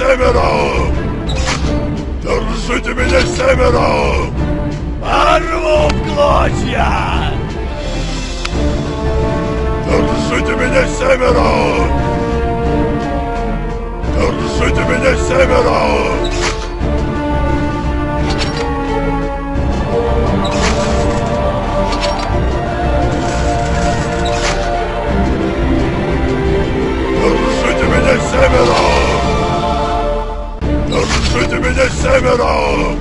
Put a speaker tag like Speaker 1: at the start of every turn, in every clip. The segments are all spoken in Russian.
Speaker 1: семеро! Держите меня, семеро!
Speaker 2: Порву в клочья!
Speaker 1: Держите меня, семеро! Держите меня, семеро! Держите меня, семеро! Держите меня, семеро!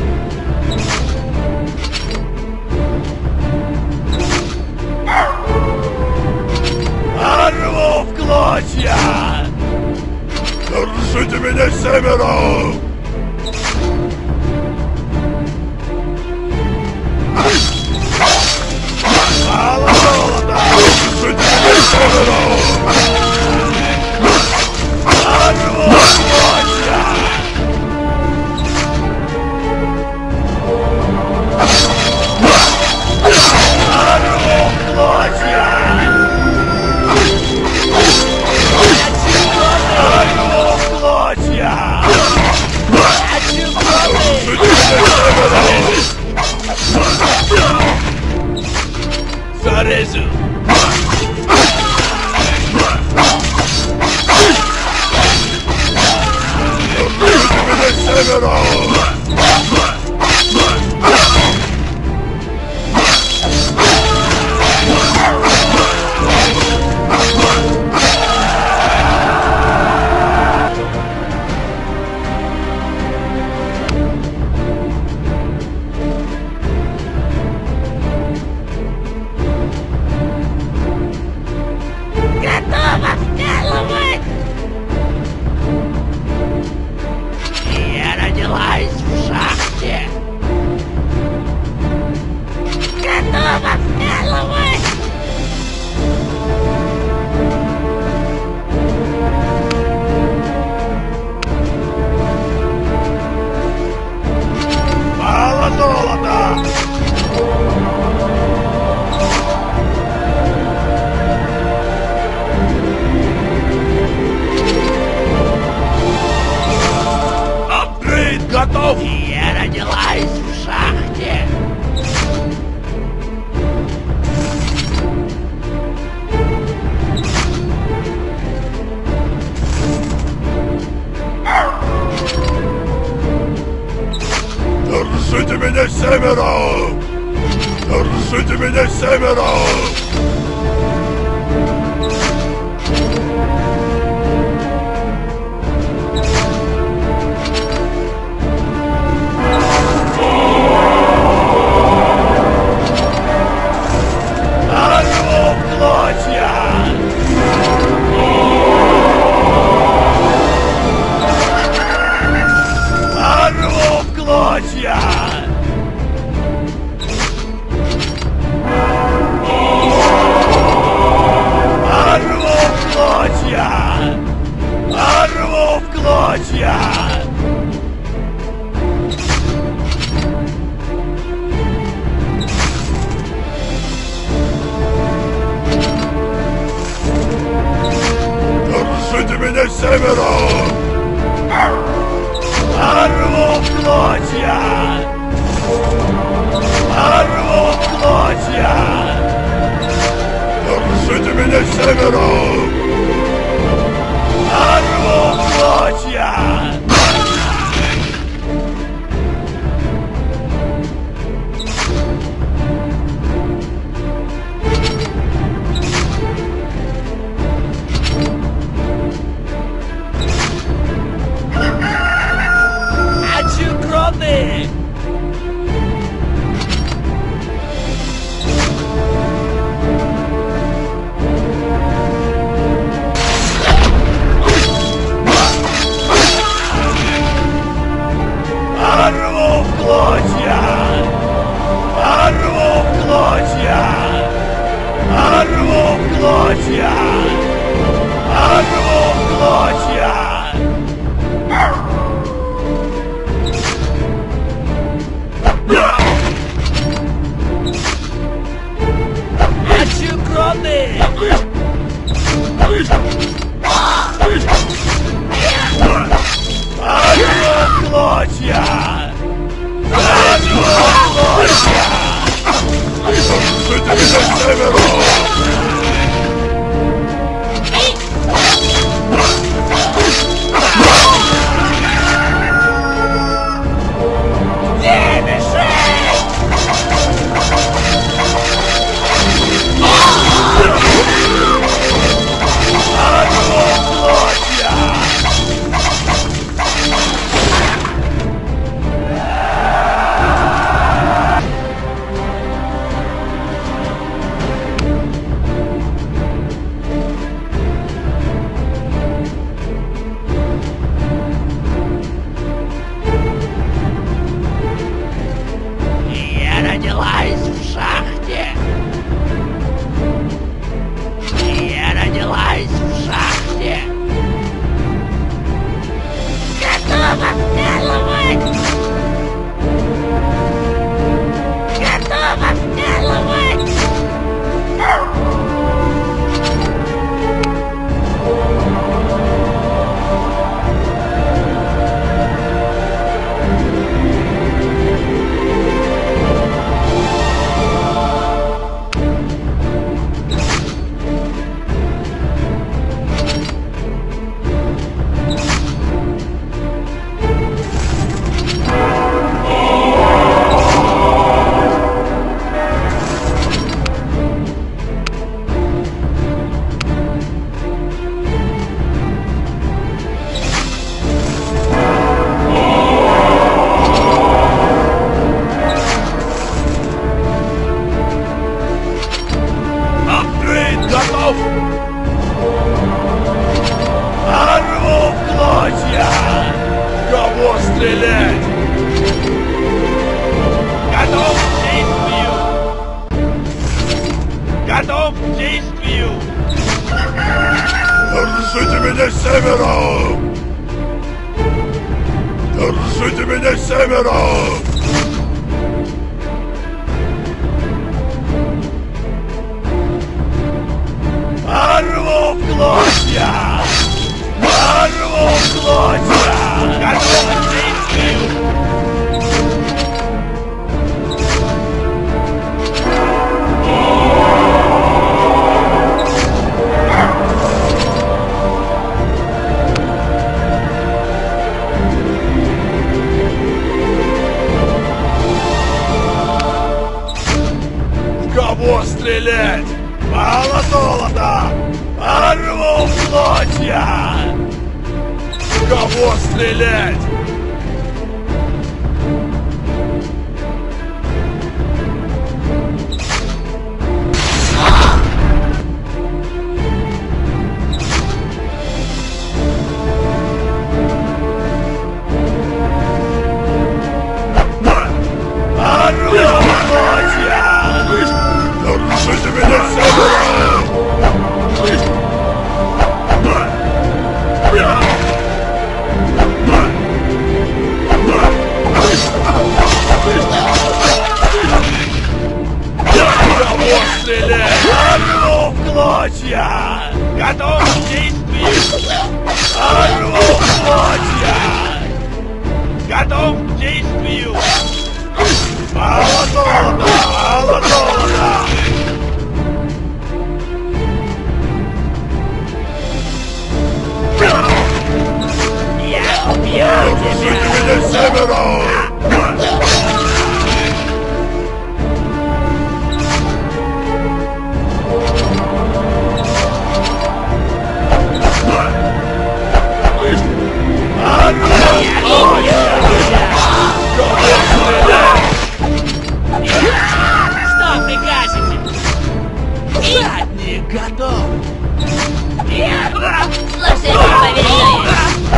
Speaker 2: Порву в клочья!
Speaker 1: Держите меня, семеро!
Speaker 2: Мало золота!
Speaker 1: Держите меня, семеро!
Speaker 2: Порву в клочья! Порву в клочья! Порву в клочья! Зарезу!
Speaker 1: Семеро!
Speaker 3: Готово вкалывать!
Speaker 2: Я родилась в шахте!
Speaker 3: Готово вкалывать!
Speaker 2: Мало золота! Апгрейд готов! Я родилась в шахте!
Speaker 1: Держите меня, семеро! Держите меня, семеро!
Speaker 2: Порву в клочья! Порву в клочья! Порву в клочья! Порву в клочья!
Speaker 1: Держите меня, семеро!
Speaker 2: Порву в клочья! Порву в клочья!
Speaker 1: Держите меня, семеро!
Speaker 2: Порву в клочья! Хочу крови!
Speaker 1: Держите меня с севера! Держите меня с севера! Держите меня с севера!
Speaker 2: Порву в клочья! Порву в клочья! Готов к действию! Кого стрелять? Мало золота! Порву в клочья! Кого стрелять? Порву в клочья!
Speaker 1: Держите меня с севера!
Speaker 2: Кого стрелять? Порву в клочья! Готов к действию! Порву в клочья! Готов к действию! Мало золота! Мало золота! Я убью
Speaker 1: Держите
Speaker 2: тебя!
Speaker 1: меня с севера!
Speaker 2: Что прикажете? Задник готов!
Speaker 3: Слушайте, повинуюсь!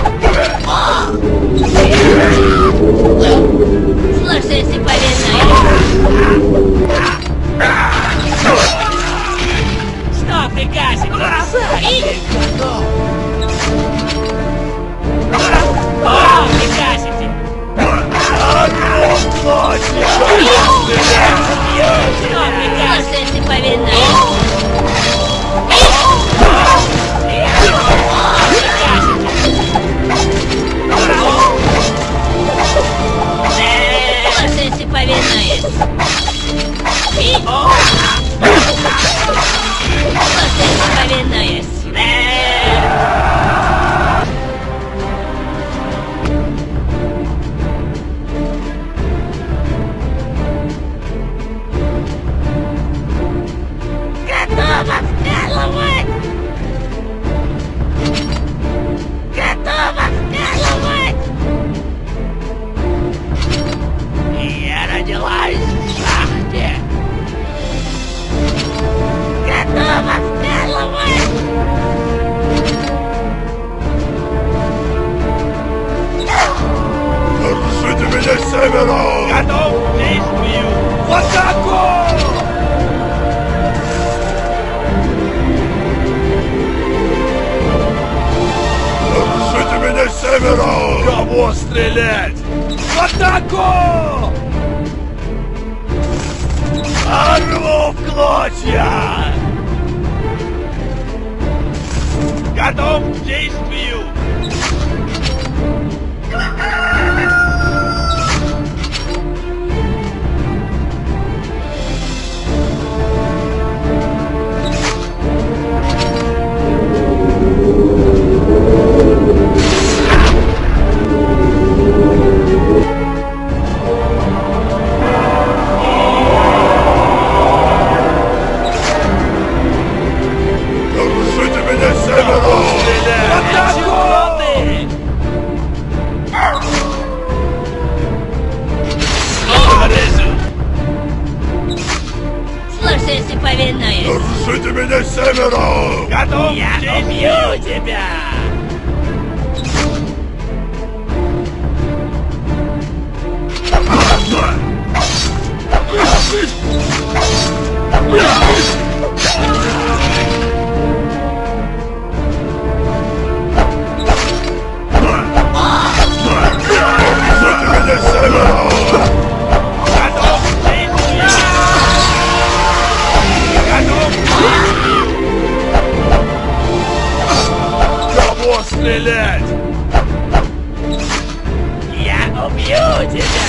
Speaker 3: Слушайте, повинуюсь!
Speaker 2: Что прикажете? Задник готов! Что прикажете? Что прикажете?
Speaker 3: Слушайте, повинуюсь! Слушайте, повинуюсь!
Speaker 4: атаку! Порву в клочья! Готов к действию!
Speaker 1: Держите меня с севера!
Speaker 3: Слушайся, повинуюсь.
Speaker 1: Держите меня с севера!
Speaker 4: Готов к
Speaker 2: Я
Speaker 4: действию!
Speaker 2: убью тебя!
Speaker 1: Держите меня с севера!
Speaker 4: Готов к действию! Готов к действию! Кого стрелять?
Speaker 2: Я убью тебя!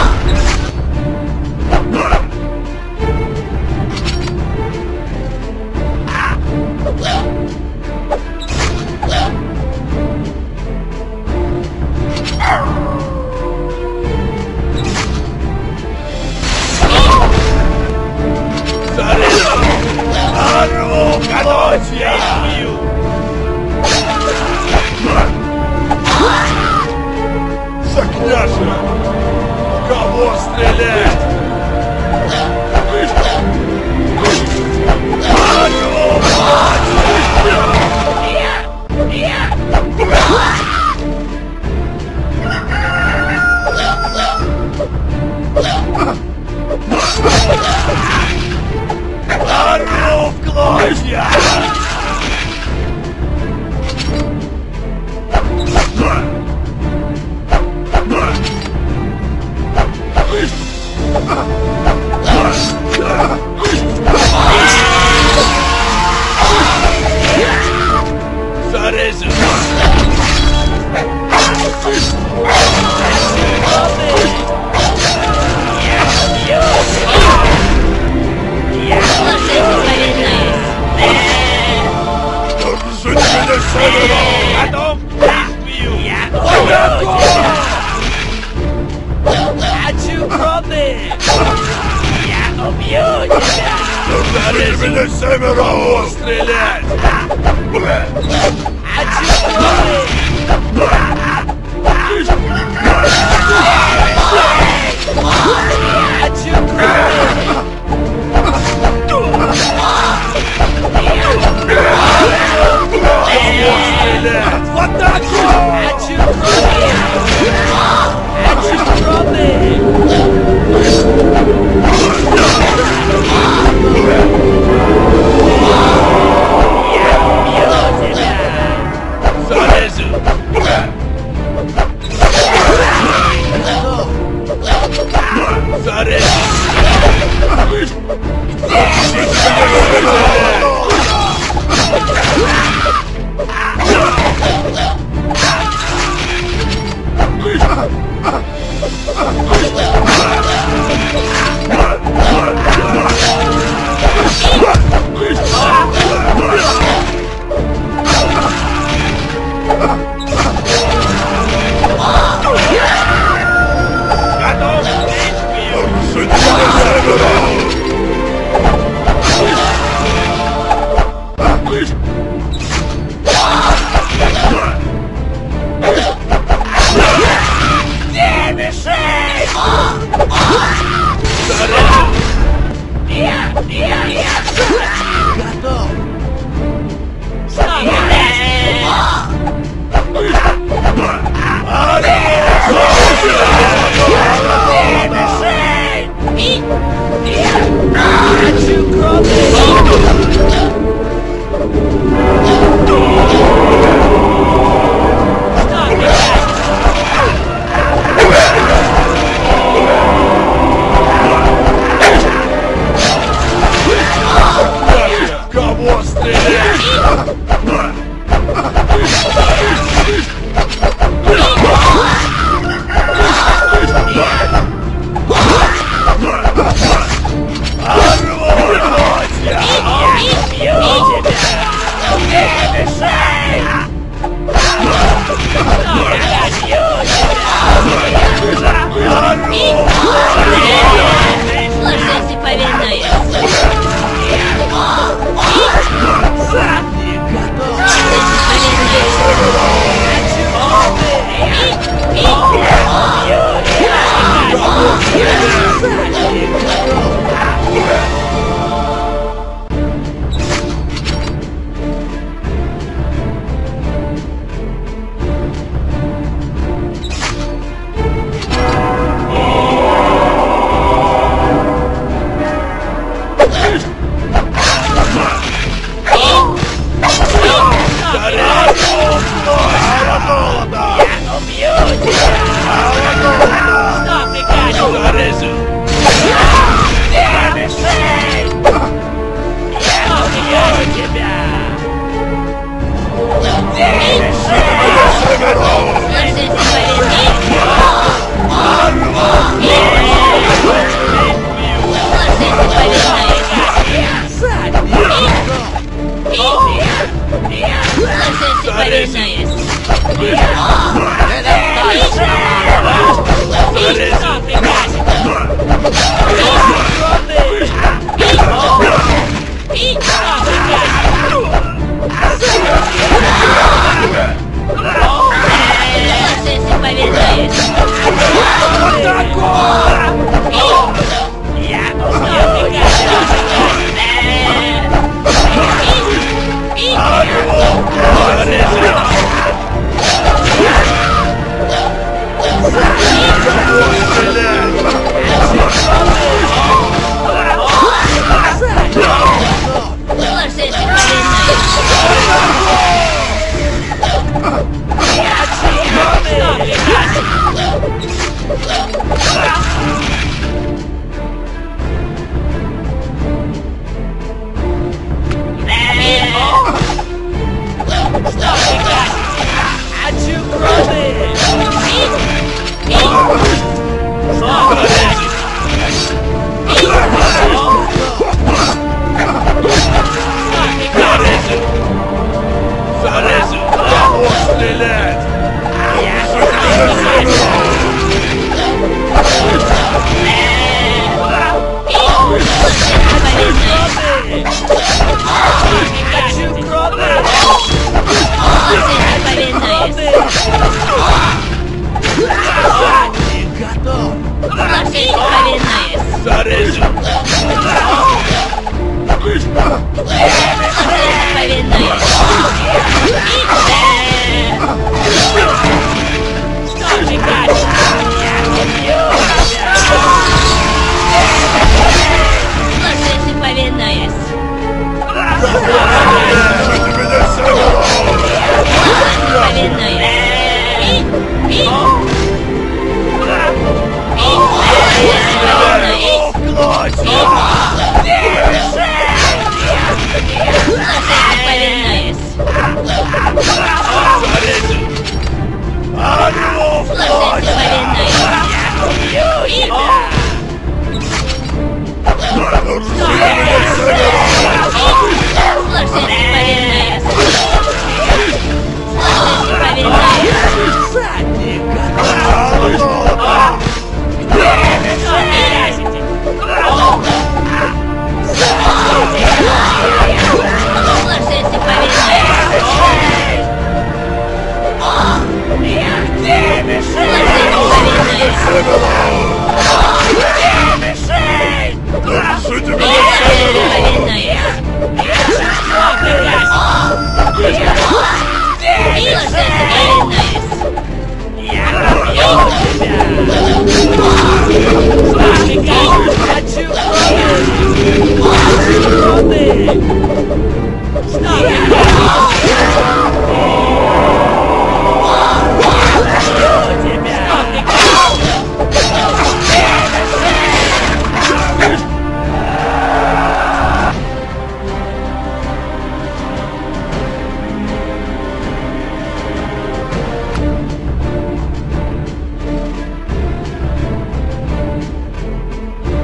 Speaker 4: Зарезал! Порву в клочья! Закляжа! Кого стрелять? Порву в Порву в клочья! Зарезал!
Speaker 3: Слушайся, повинуюсь.
Speaker 1: Держите меня с севера!
Speaker 4: Готов к действию!
Speaker 2: Я убью тебя! Хочу крови! Я убью тебя!
Speaker 1: Держите меня с севера!
Speaker 4: Кого стрелять?
Speaker 2: Хочу крови! Хочу крови!
Speaker 4: Стрелять! В атаку!
Speaker 2: Хочу крови! Хочу крови!
Speaker 4: Зарезал! Зарезал! Готов к действию!
Speaker 1: Держите меня с севера!
Speaker 2: Не мешай!
Speaker 4: Зарезал!
Speaker 2: Готов! Стоп! Не мешай! Хочу крови! Что ты? Что прикажешь?
Speaker 4: Зарезу!
Speaker 2: Что прикажешь тебя?
Speaker 3: Ложись повинной. Ложись повинной.
Speaker 2: Что прикажешь?
Speaker 3: Ложись повинной. Ложись повинной.
Speaker 2: Хочу крови!
Speaker 4: Зарезу! Стрелять!
Speaker 2: Хочу крови!
Speaker 3: Ложись повинной.
Speaker 2: Готов!
Speaker 3: Ложись повинной.
Speaker 4: Зарезу!
Speaker 3: Ложись повинной.
Speaker 2: Что прикажешь?
Speaker 3: Ложись повинной.
Speaker 1: Слушайте меня, Северо!
Speaker 3: Повинной. Повинной.
Speaker 4: Зарезу!
Speaker 3: Ложись повинной. Ложись повинной. Ложись повинной. Ложись повинной.
Speaker 1: Слушайте меня,
Speaker 2: Хочу крови!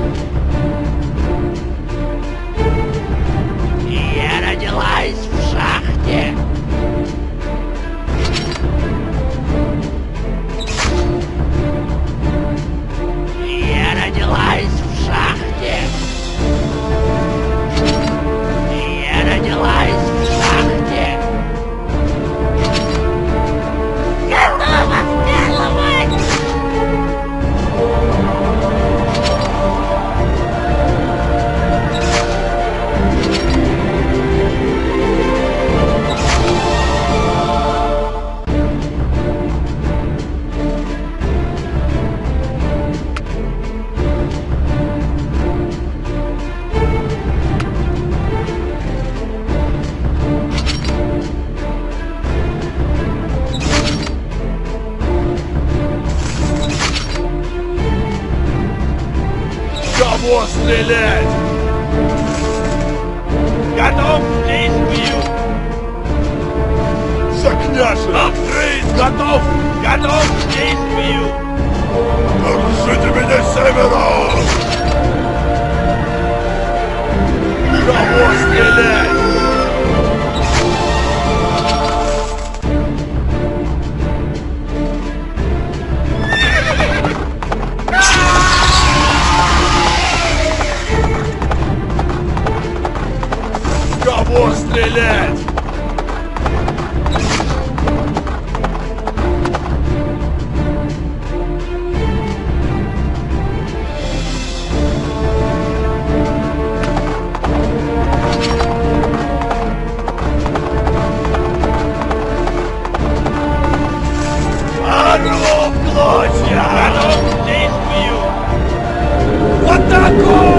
Speaker 2: Я родилась в
Speaker 4: Кого стрелять? Кого стрелять? Орлов клочья! Готов к действию! В атаку!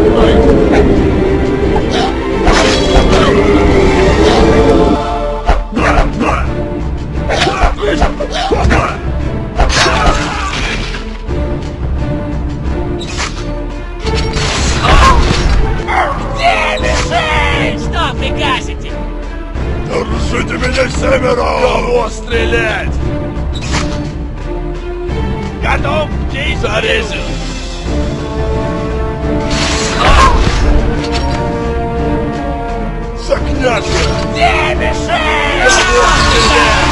Speaker 2: Где мишень? Что прикажете?
Speaker 1: Держите меня, семеро!
Speaker 4: Кого стрелять? Готов к действию! Зарезал! За княжа!
Speaker 2: Где мишень?
Speaker 4: Кого стрелять?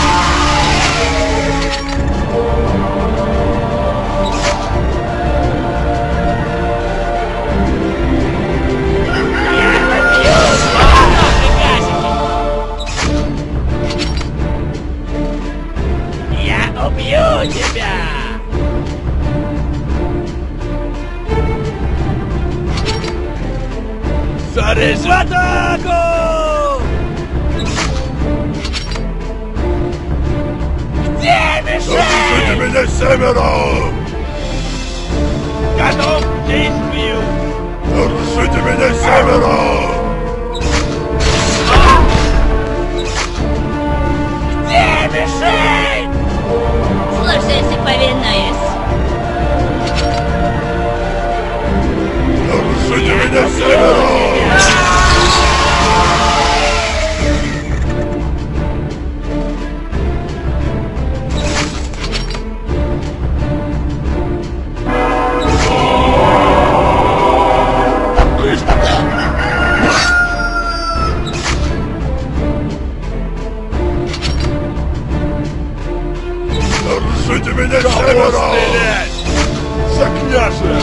Speaker 2: Что прикажете? Я убью тебя! В
Speaker 4: Зарезал!
Speaker 2: атаку! Где
Speaker 1: Держите
Speaker 2: мишень?
Speaker 1: меня, семеро!
Speaker 4: Готов к действию!
Speaker 1: Держите меня, семеро!
Speaker 2: Где мишень?
Speaker 3: Слушайся, повинуюсь.
Speaker 1: Держите меня, семеро! Держите меня,
Speaker 4: Кого
Speaker 1: семеро!
Speaker 4: стрелять? За княжа!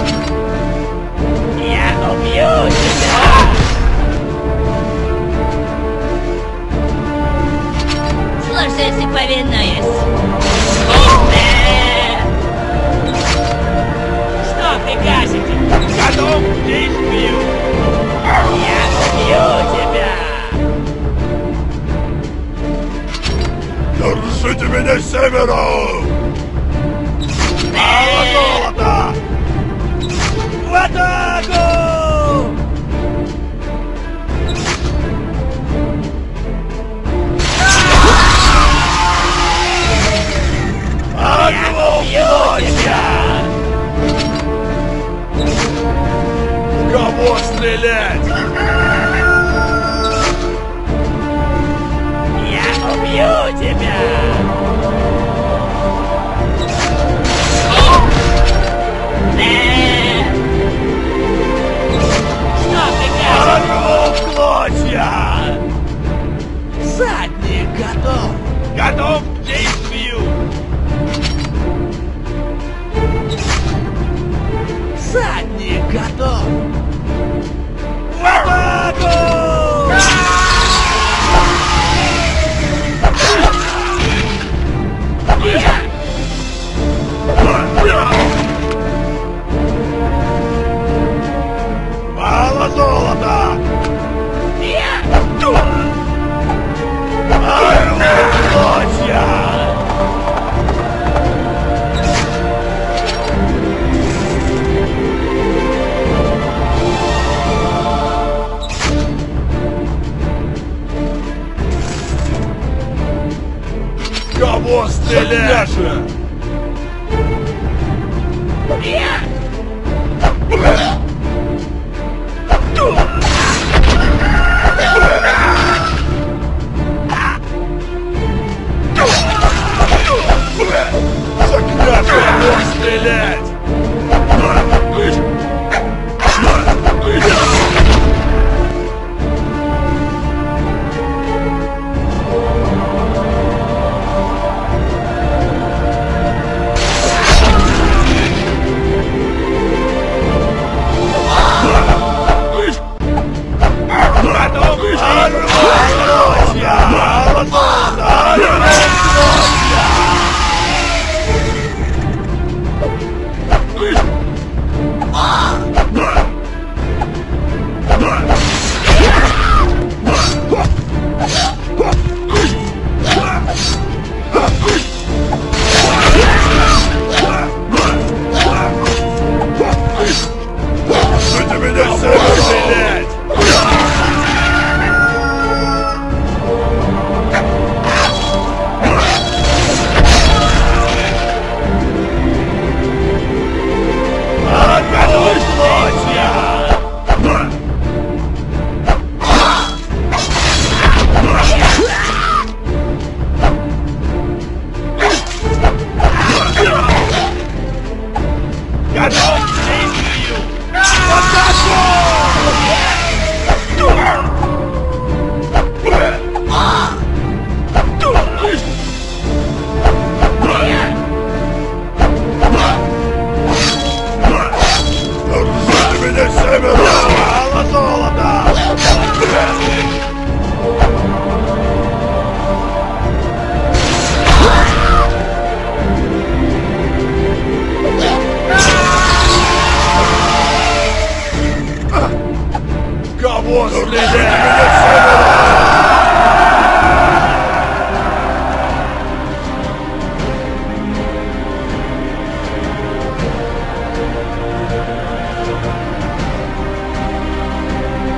Speaker 2: Я убью тебя!
Speaker 3: Слушайся, повинуюсь.
Speaker 2: Что прикажете?
Speaker 4: Готов к действию!
Speaker 2: Я убью тебя!
Speaker 1: Держите меня, семеро!
Speaker 4: Мало золота!
Speaker 2: В атаку!
Speaker 4: Орлов клочья! Кого стрелять?
Speaker 2: Я убью тебя! Что прикажете?
Speaker 4: Орлов клочья!
Speaker 2: Задник готов!
Speaker 4: Готов к действию!
Speaker 2: Задник готов! В атаку!
Speaker 4: Мало золота!
Speaker 2: Я!
Speaker 4: Орлов клочья! Кого стрелять?
Speaker 2: Я!
Speaker 4: За княжа! Кого стрелять? Кого
Speaker 1: Держите
Speaker 4: стрелять?
Speaker 1: меня,